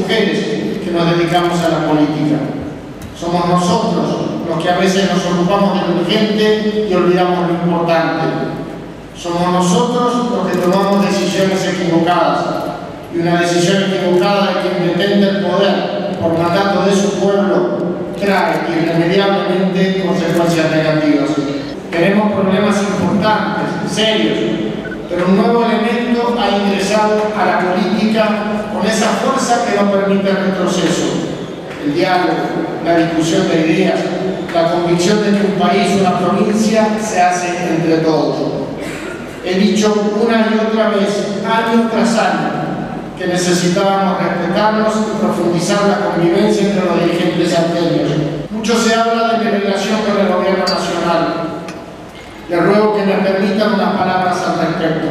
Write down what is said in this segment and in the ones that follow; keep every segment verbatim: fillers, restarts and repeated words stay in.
mujeres que nos dedicamos a la política. Somos nosotros los que a veces nos ocupamos de lo urgente y olvidamos lo importante. Somos nosotros los que tomamos decisiones equivocadas, y una decisión equivocada de quien pretende el poder por mandato de su pueblo trae irremediablemente consecuencias negativas. Tenemos problemas importantes, serios, pero un nuevo elemento ha ingresado a la política con esa fuerza que no permite el retroceso. El diálogo, la discusión de ideas, la convicción de que un país, una provincia, se hace entre todos. He dicho una y otra vez, año tras año, que necesitábamos respetarnos y profundizar la convivencia entre los dirigentes salteños. Mucho se habla de mi relación con el gobierno nacional. Le ruego que me permitan unas palabras al respecto.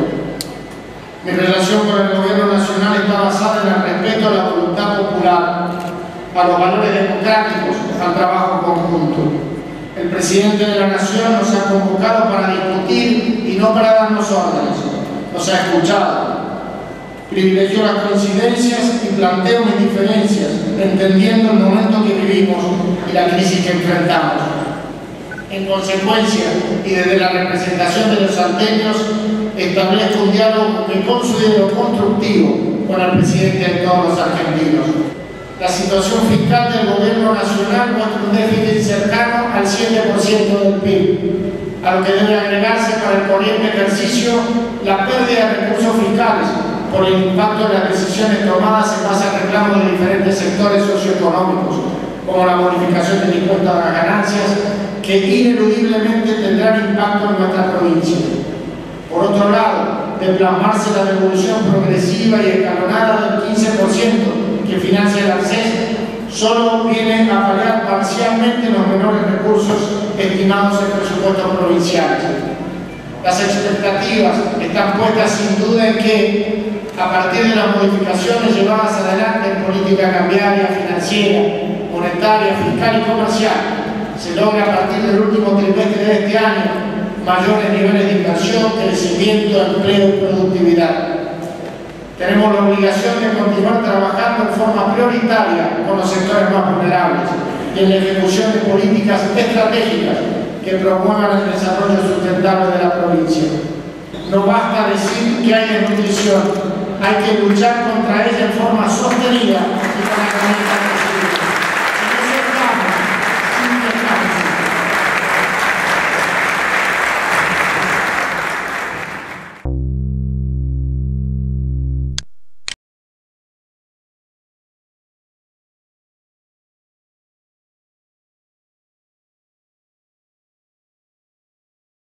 Mi relación con el gobierno nacional está basada en el respeto a la voluntad popular, a los valores democráticos, al trabajo conjunto. El presidente de la Nación nos ha convocado para discutir y no para darnos órdenes. Nos ha escuchado. Privilegió las coincidencias y planteó mis diferencias, entendiendo el momento que vivimos y la crisis que enfrentamos. En consecuencia, y desde la representación de los salteños, establezco un diálogo que considero constructivo con el presidente de todos los argentinos. La situación fiscal del gobierno nacional muestra un déficit cercano al siete por ciento del P I B, a lo que debe agregarse para el corriente ejercicio la pérdida de recursos fiscales por el impacto de las decisiones tomadas en base a reclamos de diferentes sectores socioeconómicos, como la modificación del impuesto a las ganancias, que ineludiblemente tendrán impacto en nuestra provincia. Por otro lado, de plasmarse la devolución progresiva y escalonada del quince por ciento que financia el ANSES, solo viene a paliar parcialmente los menores recursos estimados en presupuestos provinciales. Las expectativas están puestas sin duda en que, a partir de las modificaciones llevadas adelante en política cambiaria, financiera, monetaria, fiscal y comercial, se logra a partir del último trimestre de este año mayores niveles de inversión, crecimiento, empleo y productividad. Tenemos la obligación de continuar trabajando en forma prioritaria con los sectores más vulnerables y en la ejecución de políticas estratégicas que promuevan el desarrollo sustentable de la provincia. No basta decir que hay desnutrición, hay que luchar contra ella en forma sostenida